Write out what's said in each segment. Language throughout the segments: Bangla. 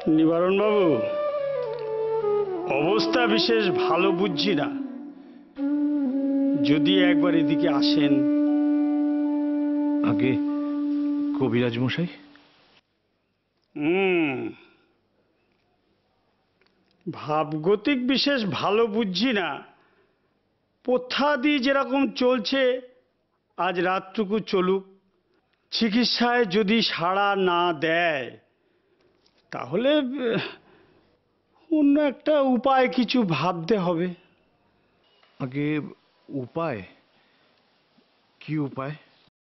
নিবারণ বাবু, অবস্থা বিশেষ ভালো বুঝছি না। যদি একবার এদিকে আসেন। আগে কবিরাজ মশাই। ভাবগতিক বিশেষ ভালো বুঝছি না। পথ্যাদি যেরকম চলছে আজ রাতটুকু চলুক। চিকিৎসায় যদি সাড়া না দেয় তাহলে অন্য একটা উপায় কিছু ভাবতে হবে। আগে উপায়? কি উপায়?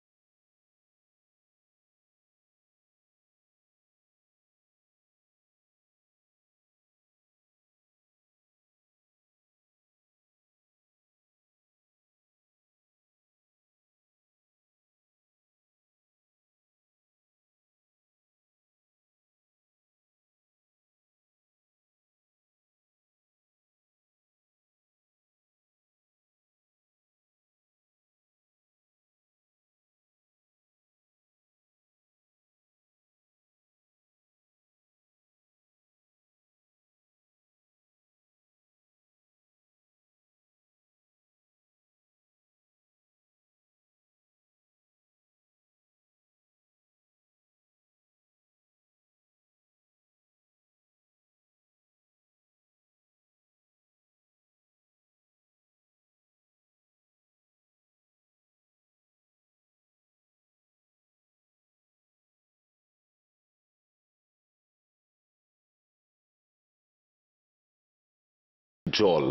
জল।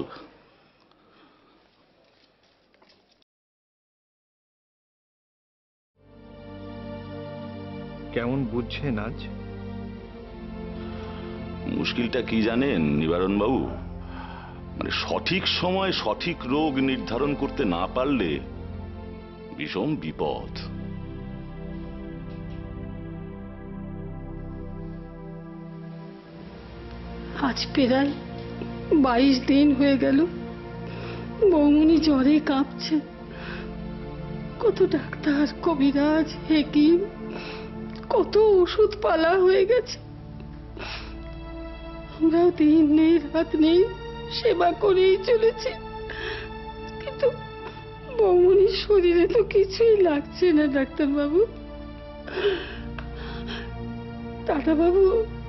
কেমন বুঝছেন আজ? মুশকিলটা কি জানেন নিবারণ বাবু, মানে সঠিক সময় সঠিক রোগ নির্ধারণ করতে না পারলে ভীষণ বিপদ। আজ প্রায় 22 দিন হয়ে গেল বৌমনি জ্বরে কাঁপছে। কত ডাক্তার, কবিরাজ, হেকিম, কত ওষুধ পালা হয়ে গেছে। আমরাও দিন নেই রাত নেই সেবা করেই চলেছি, কিন্তু বৌমনির শরীরে তো কিছুই লাগছে না ডাক্তারবাবু। দাদাবাবু,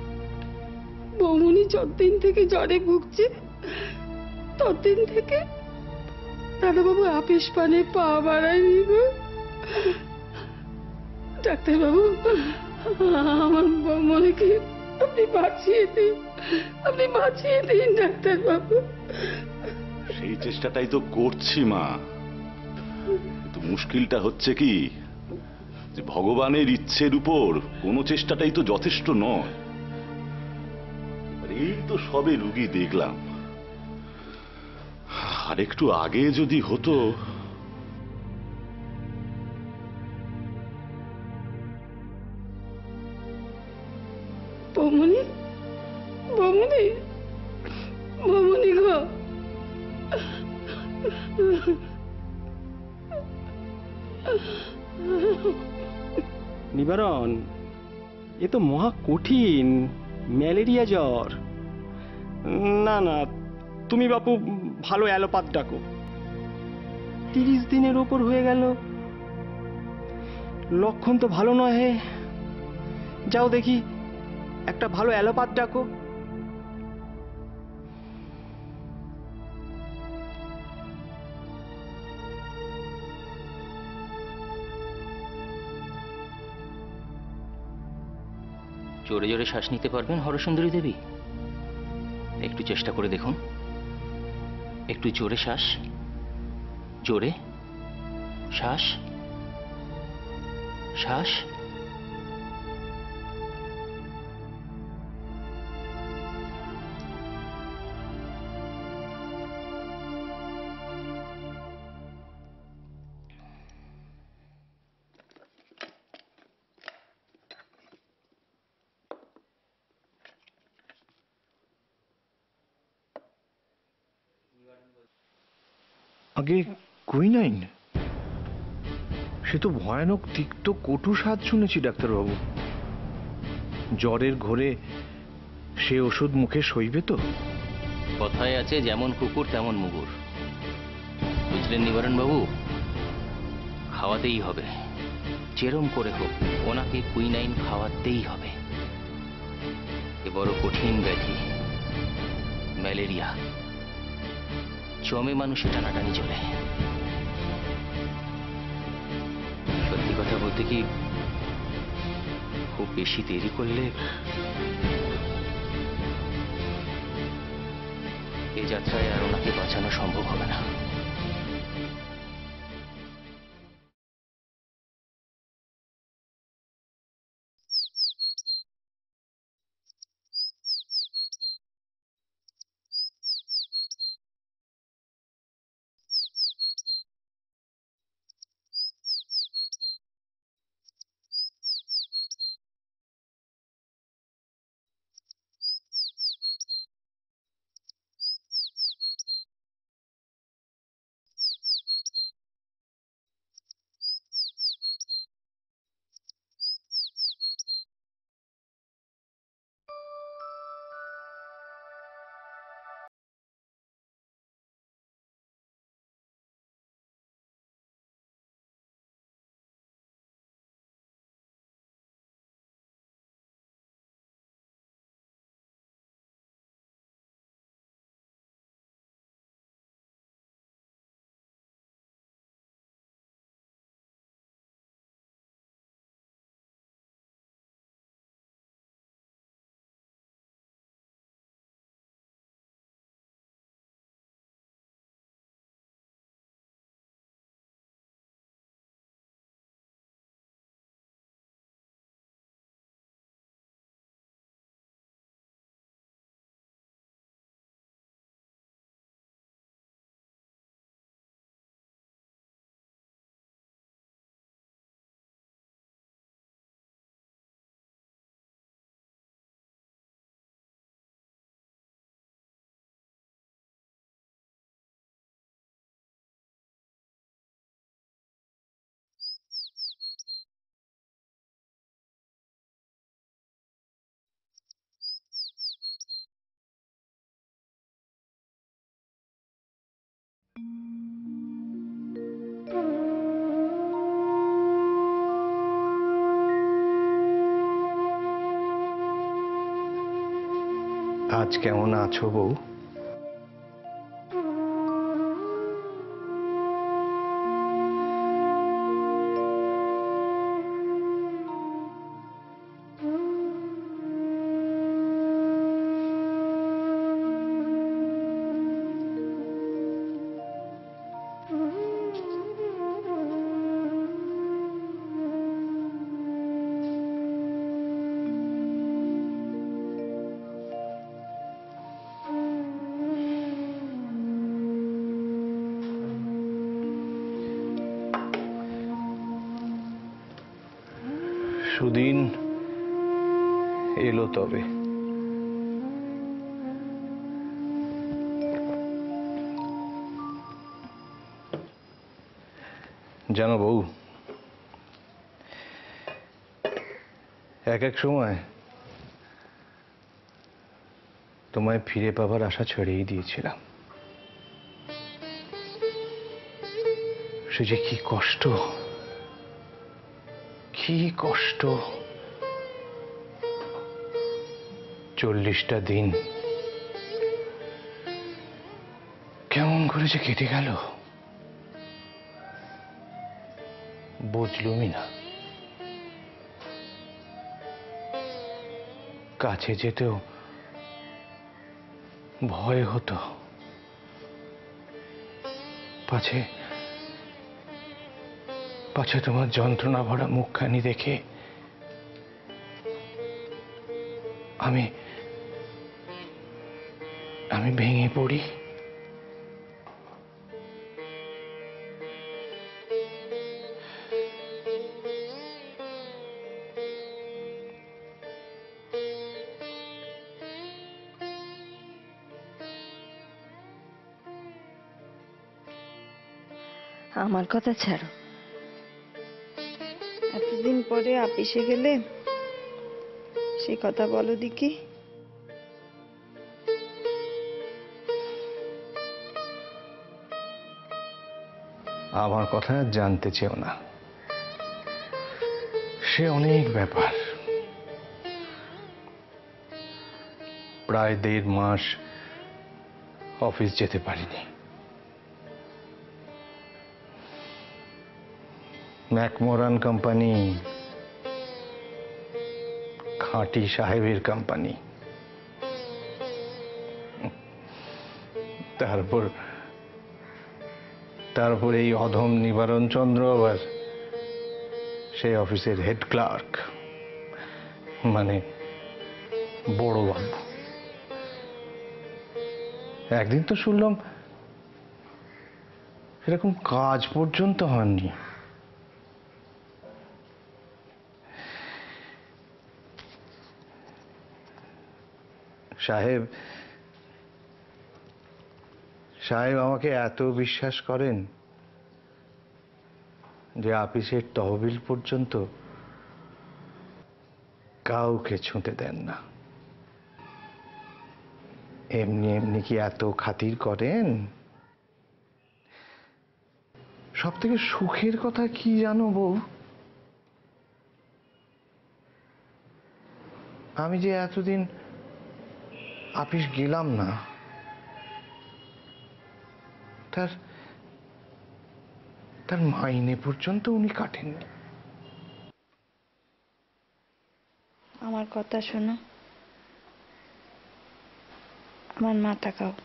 বৌমনি যতদিন থেকে জ্বরে ভুগছে ততদিন থেকে দাদাবাবু আপিস পানে পা বাড়ায়নি গো। ডাক্তারবাবু, আমার বৌমনিকে আপনি বাঁচিয়ে দিন, আপনি বাঁচিয়ে দিন ডাক্তারবাবু। সেই চেষ্টাটাই তো করছি মা, কিন্তু মুশকিলটা হচ্ছে কি যে ভগবানের ইচ্ছের উপর কোনো চেষ্টাটাই তো যথেষ্ট নয়। এই তো সবে রুগী দেখলাম, আর একটু আগে যদি হতো। বৌমনি, বৌমনি, বৌমনি গো। নিবারণ, এ তো মহা কঠিন ম্যালেরিয়া জ্বর। না না, তুমি বাপু ভালো অ্যালোপ্যাথ ডাকো। 30 দিনের ওপর হয়ে গেল, লক্ষণ তো ভালো নয়। হে যাও দেখি, একটা ভালো অ্যালোপ্যাথ ডাকো। জোরে জোরে শ্বাস নিতে পারবেন হরসুন্দরী দেবী? একটু চেষ্টা করে দেখুন, একটু জোরে শ্বাস, জোরে শ্বাস, শ্বাস। আগে কুইনাইন? সে তো ভয়ানক তিক্ত কটু স্বাদ শুনেছি ডাক্তারবাবু। জ্বরের ঘোরে সে ওষুধ মুখে সইবে তো? কথায় আছে যেমন কুকুর তেমন মুগুর, বুঝলেন নিবারণ বাবু? খাওয়াতেই হবে, যেরম করে হোক ওনাকে কুইনাইন খাওয়াতেই হবে। এ বড় কঠিন ব্যাধি, ম্যালেরিয়া, জমে মানুষে টানাটানি চলে। সত্যি কথা বলতে কি, খুব বেশি দেরি করলে এ যাত্রায় আর ওনাকে বাঁচানো সম্ভব হবে না। আজ কেমন আছো বউ? সুদিন এলো তবে। জানো বউ, এক এক সময় তোমায় ফিরে পাবার আশা ছেড়েই দিয়েছিলাম। সে যে কি কষ্ট, কি কষ্ট! 40টা দিন কেমন করে যে কেটে গেল বুঝলুমই না। কাছে যেতেও ভয় হতো, পাছে পাছে তোমার যন্ত্রণা ভরা মুখখানি দেখে আমি আমি ভেঙে পড়ি। আমার কথা ছাড়ো, এতদিন পরে আপিসে গেলে সে কথা বলো দেখি। আমার কথা আর জানতে চেও না। সে অনেক ব্যাপার। প্রায় 1.5 মাস অফিস যেতে পারিনি। ম্যাকমোরান কোম্পানি খাঁটি সাহেবের কোম্পানি। তারপর এই অধম নিবারণ চন্দ্র আবার সেই অফিসের হেড ক্লার্ক, মানে বড় বাবু। একদিন তো শুনলাম এরকম কাজ পর্যন্ত হননি। সাহেব আমাকে এত বিশ্বাস করেন যে আপিসের তহবিল পর্যন্ত কাউকে ছুঁতে দেন না। এমনি এমনি কি এত খাতির করেন? সব থেকে সুখের কথা কি জানো বউ? আমি যে এতদিন আপিস গেলাম না, তার মাইনে পর্যন্ত উনি কাটেননি। আমার কথা শোনো, আমার মাথা খাও,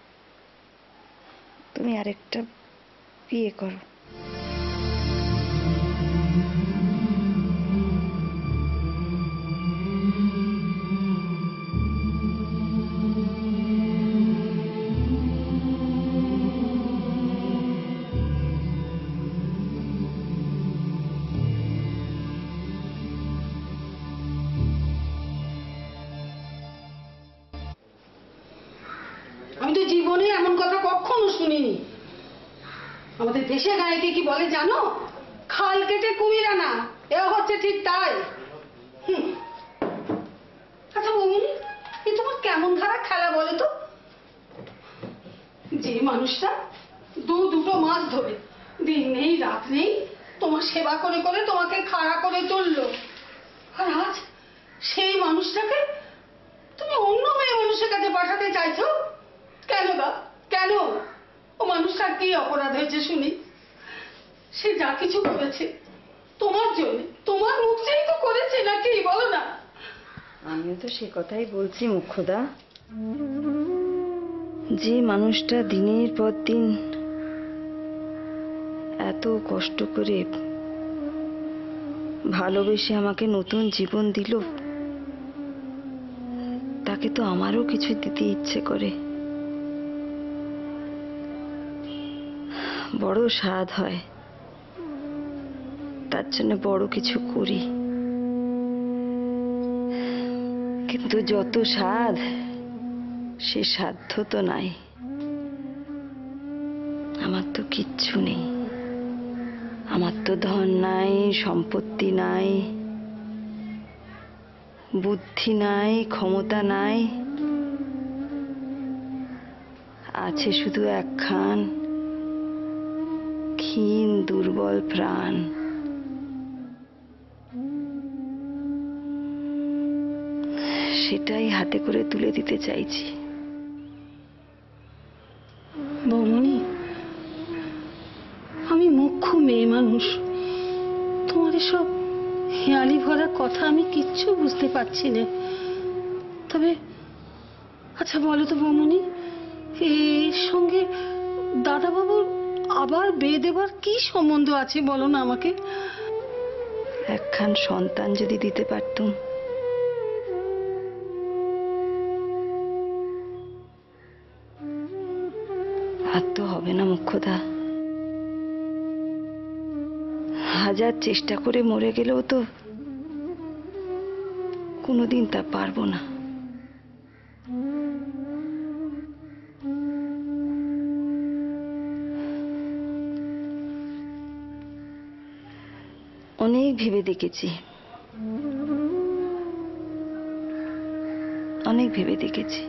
তুমি আরেকটা বিয়ে করো। আমি তো জীবনে এমন কথা কখনো শুনিনি। আমাদের দেশে গায়েকে কি বলে জানো? খাল কেটে কুমির আনা। এ হচ্ছে ঠিক তাই। আচ্ছা বৌমনি, এ তোমার কেমন ধারা খেলা বলো তো? যে মানুষটা দুটো মাস ধরে দিন নেই রাত নেই তোমার সেবা করে করে তোমাকে খাড়া করে তুললো, আর আজ সেই মানুষটাকে তুমি অন্য মেয়ে মানুষের কাছে পাঠাতে চাইছো? কেন গা, কেন? ও মানুষটার কি অপরাধ হয়েছে শুনি? সে যা কিছু করেছে তোমার জন্য, তোমার মুখেই তো করেছে, নাকি বলো না? আমিও তো সে কথাই বলছি মুখ্যদা। যে মানুষটা দিনের পর দিন এত কষ্ট করে ভালোবেসে আমাকে নতুন জীবন দিল, তাকে তো আমারও কিছু দিতে ইচ্ছে করে। বড় স্বাদ হয়, তার জন্য বড় কিছু করি। কিন্তু যত স্বাদ, সে সাধ্য তো নাই। আমার তো কিচ্ছু নেই, আমার তো ধন নাই, সম্পত্তি নাই, বুদ্ধি নাই, ক্ষমতা নাই। আছে শুধু একখান ক্ষীণ দুর্বল প্রাণ। সেটাই হাতে করে তুলে দিতে চাইছি। বৌমনি, আমি মুখ্য মেয়ে মানুষ, তোমার এসব হেয়ালি ভরা কথা আমি কিচ্ছু বুঝতে পারছি না। তবে আচ্ছা বলো তো বৌমনি, এর সঙ্গে দাদাবাবুর আবার বিয়ে দেবার কি সম্বন্ধ আছে বলো না আমাকে? একখান সন্তান যদি দিতে পারতুম। আর তো হবে না মুখ্যদা। হাজার চেষ্টা করে মরে গেলেও তো কোনোদিন তা পারবো না। অনেক ভেবে দেখেছি, অনেক ভেবে দেখেছি।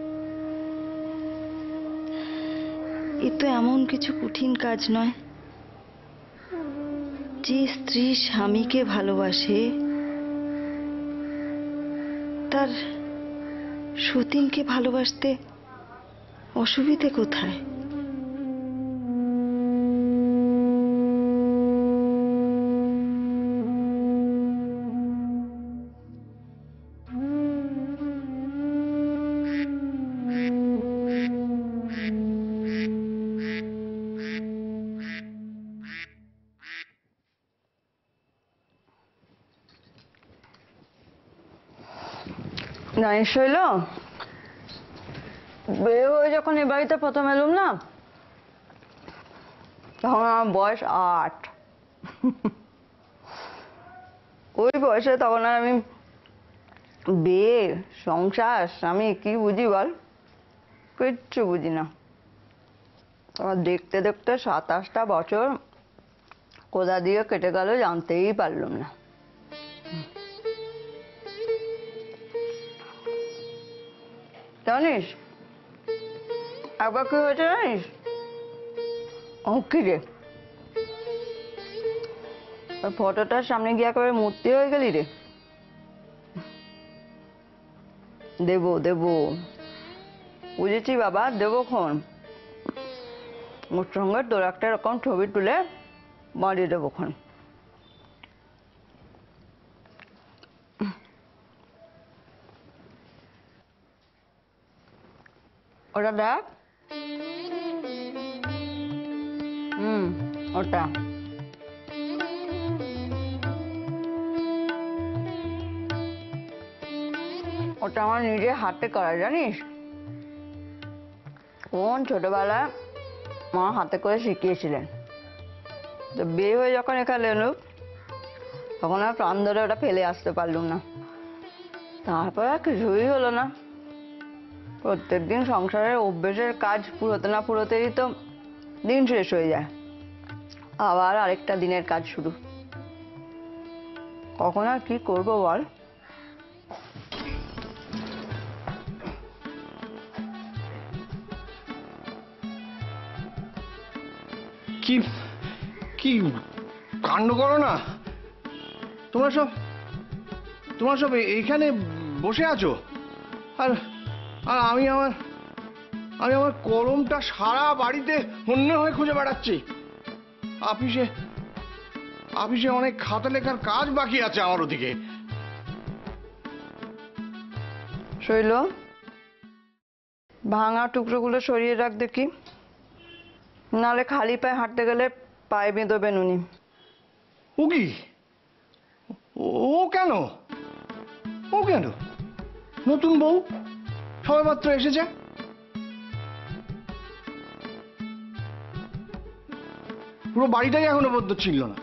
এ তো এমন কিছু কঠিন কাজ নয় যে স্ত্রী স্বামীকে ভালোবাসে তার সতীনকে ভালোবাসতে অসুবিধে কোথায়? জানিস শৈল, বিয়ে হয়ে যখন এ বাড়িতে প্রথম এলুম না, তখন আমার বয়স 8। ওই বয়সে তখন আর আমি বিয়ে, সংসার, স্বামী কি বুঝি বল? কিচ্ছু বুঝি না। আবার দেখতে দেখতে 27টা বছর কোথা দিয়ে কেটে গেল জানতেই পারলাম না। জানিস একবার কি হয়েছে জানিস? কি রে, ফটোটার সামনে গিয়ে একেবারে মূর্তি হয়ে গেলি রে। দেবো দেবো, বুঝেছি বাবা, দেবো খন। ওর সঙ্গে তোর একটা এরকম ছবি তুলে বাঁধিয়ে দেবো খন। ওটা দেখ। ওটা ওটা আমার নিজের হাতে করা, জানিস? কোন ছোটবেলায় মা হাতে করে শিখিয়েছিলেন। তো বিয়ে হয়ে যখন এখানে এলো তখন আর প্রাণ ধরে ওটা ফেলে আসতে পারলুম না। তারপর আর কিছুই হলো না। প্রত্যেকদিন সংসারের অভ্যেসের কাজ পুরোতে না পুরোতেই তো দিন শেষ হয়ে যায়, আবার আরেকটা দিনের কাজ শুরু। কখন আর কি করবো বল? কি কি কাণ্ড করো না তোমরা সব এইখানে বসে আছো, আর আর আমি আমার কলমটা সারা বাড়িতে অন্য হয়ে খুঁজে বেড়াচ্ছি। অফিসে অনেক খাতা লেখার কাজ বাকি আছে আমার ওদিকে। শৈল, ভাঙা টুকরোগুলো সরিয়ে রাখ দেখি, নাহলে খালি পায়ে হাঁটতে গেলে পায়ে বেঁধবে নুনি। ও কি? ও কেন? ও কেন? নতুন বউ সবেমাত্র এসেছে। পুরো বাড়িটাই এখনো পর্যন্ত ছিল না।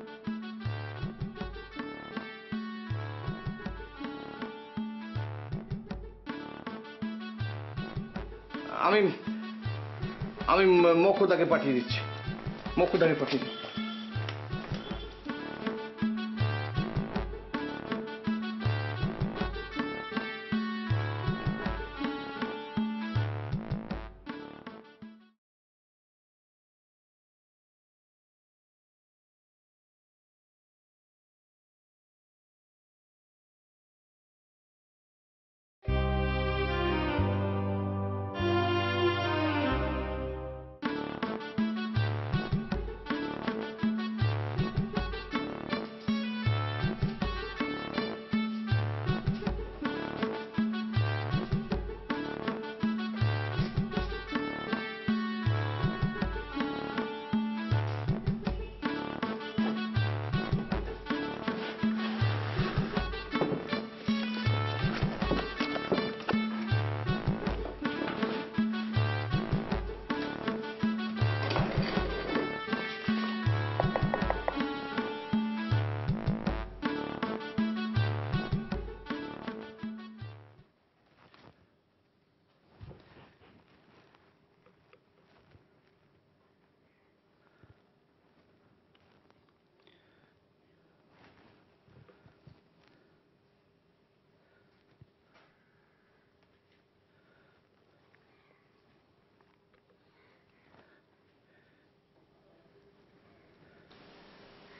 আমি মক্ষদাকে পাঠিয়ে দিচ্ছি।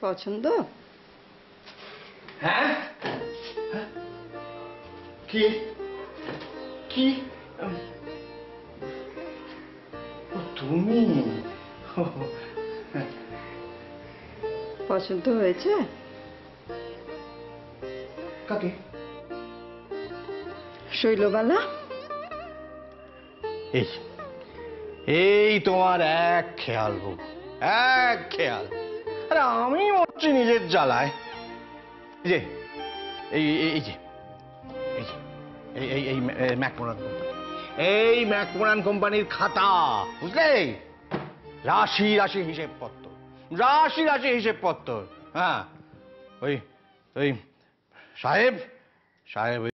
পছন্দ? হ্যাঁ কি কি তুমি পছন্দ হয়েছে? কাকে? শৈলবালা? এই এই তোমার এক খেয়াল গো, এক খেয়াল। আরে আমি মরছি নিজের জ্বালায়। এই যে এই এই যে এই যে এই ম্যাকমোনান কোম্পানি, এই ম্যাকমোনান কোম্পানির খাতা, বুঝলে? রাশি রাশি হিসেবপত্র, রাশি রাশি হিসেবপত্র। হ্যাঁ, ওই ওই সাহেব সাহেব